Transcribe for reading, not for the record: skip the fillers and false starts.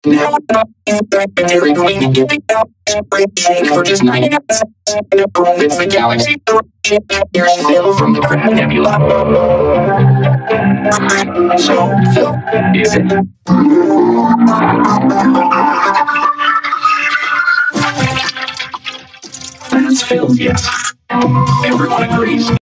Now, they're going to get the shake for just 90 minutes. And a proof it's the galaxy. Here's Phil from the Crab Nebula. So, Phil, is it? That's Phil, yes. Everyone agrees.